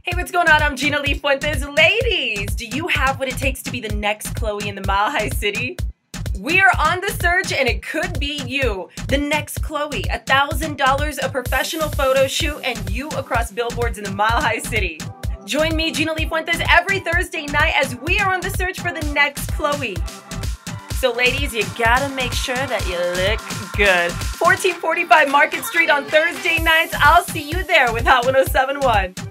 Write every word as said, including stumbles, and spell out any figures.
Hey, what's going on? I'm Gina Lee Fuentes. Ladies, do you have what it takes to be the next Chloe in the Mile High City? We are on the search and it could be you. The next Chloe, one thousand dollars, a professional photo shoot, and you across billboards in the Mile High City. Join me, Gina Lee Fuentes, every Thursday night as we are on the search for the next Chloe. So ladies, you gotta make sure that you look good. fourteen forty-five Market Street on Thursday nights. I'll see you there with Hot one oh seven point one.